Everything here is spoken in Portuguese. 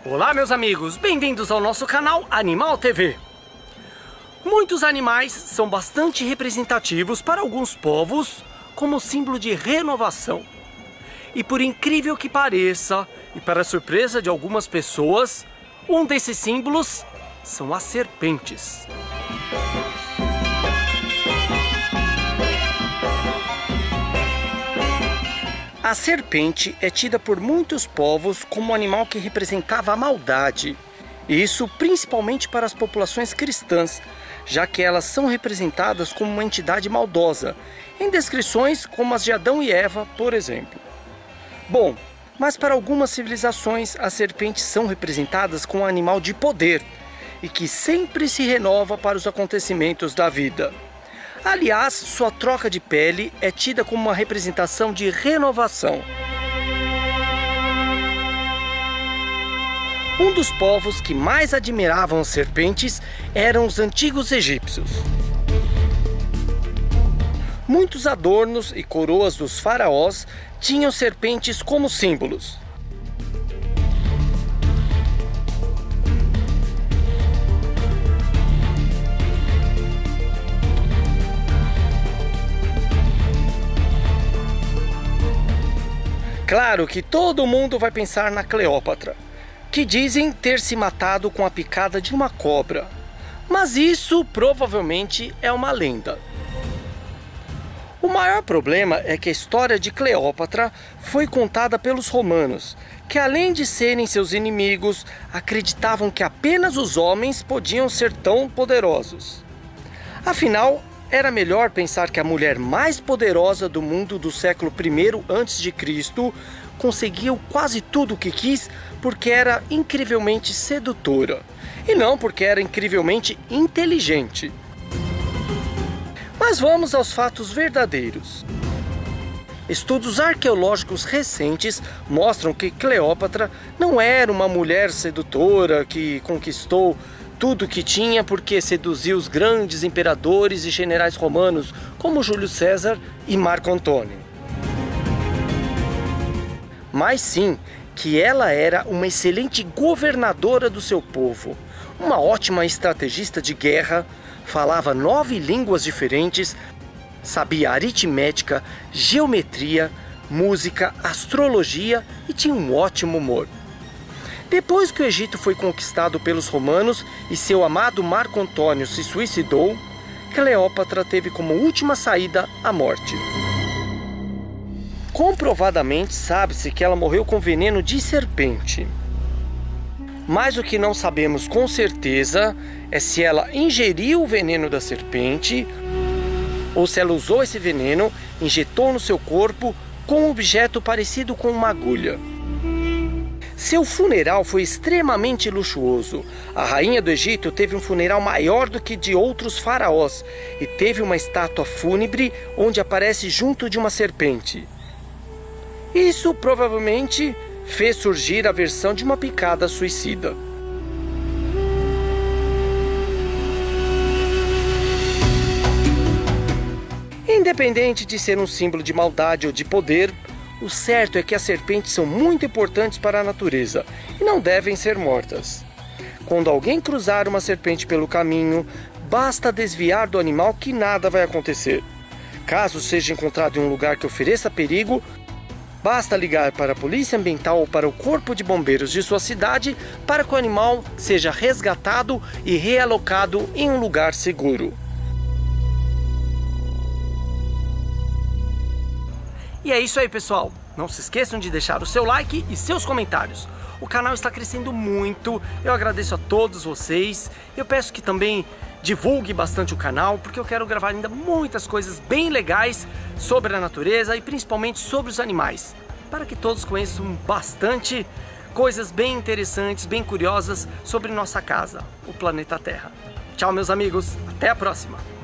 Olá meus amigos, bem-vindos ao nosso canal Animal TV. Muitos animais são bastante representativos para alguns povos como símbolo de renovação. E por incrível que pareça, e para surpresa de algumas pessoas, um desses símbolos são as serpentes. A serpente é tida por muitos povos como um animal que representava a maldade. Isso principalmente para as populações cristãs, já que elas são representadas como uma entidade maldosa, em descrições como as de Adão e Eva, por exemplo. Bom, mas para algumas civilizações as serpentes são representadas como um animal de poder e que sempre se renova para os acontecimentos da vida. Aliás, sua troca de pele é tida como uma representação de renovação. Um dos povos que mais admiravam as serpentes eram os antigos egípcios. Muitos adornos e coroas dos faraós tinham serpentes como símbolos. Claro que todo mundo vai pensar na Cleópatra, que dizem ter se matado com a picada de uma cobra. Mas isso provavelmente é uma lenda. O maior problema é que a história de Cleópatra foi contada pelos romanos, que além de serem seus inimigos, acreditavam que apenas os homens podiam ser tão poderosos. Afinal, era melhor pensar que a mulher mais poderosa do mundo do século I a.C. conseguiu quase tudo o que quis porque era incrivelmente sedutora, e não porque era incrivelmente inteligente. Mas vamos aos fatos verdadeiros. Estudos arqueológicos recentes mostram que Cleópatra não era uma mulher sedutora que conquistou tudo que tinha porque seduziu os grandes imperadores e generais romanos como Júlio César e Marco Antônio. Mas sim que ela era uma excelente governadora do seu povo, uma ótima estrategista de guerra, falava 9 línguas diferentes, sabia aritmética, geometria, música, astrologia e tinha um ótimo humor. Depois que o Egito foi conquistado pelos romanos e seu amado Marco Antônio se suicidou, Cleópatra teve como última saída a morte. Comprovadamente sabe-se que ela morreu com veneno de serpente. Mas o que não sabemos com certeza é se ela ingeriu o veneno da serpente ou se ela usou esse veneno, injetou no seu corpo com um objeto parecido com uma agulha. Seu funeral foi extremamente luxuoso. A rainha do Egito teve um funeral maior do que de outros faraós e teve uma estátua fúnebre onde aparece junto de uma serpente. Isso provavelmente fez surgir a versão de uma picada suicida. Independente de ser um símbolo de maldade ou de poder, o certo é que as serpentes são muito importantes para a natureza e não devem ser mortas. Quando alguém cruzar uma serpente pelo caminho, basta desviar do animal que nada vai acontecer. Caso seja encontrado em um lugar que ofereça perigo, basta ligar para a polícia ambiental ou para o corpo de bombeiros de sua cidade para que o animal seja resgatado e realocado em um lugar seguro. E é isso aí, pessoal. Não se esqueçam de deixar o seu like e seus comentários. O canal está crescendo muito. Eu agradeço a todos vocês. Eu peço que também divulgue bastante o canal, porque eu quero gravar ainda muitas coisas bem legais sobre a natureza e principalmente sobre os animais, para que todos conheçam bastante coisas bem interessantes, bem curiosas sobre nossa casa, o planeta Terra. Tchau, meus amigos. Até a próxima.